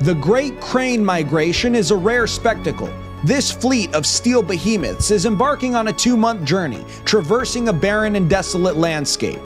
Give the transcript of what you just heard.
The Great Crane Migration is a rare spectacle. This fleet of steel behemoths is embarking on a 2-month journey, traversing a barren and desolate landscape.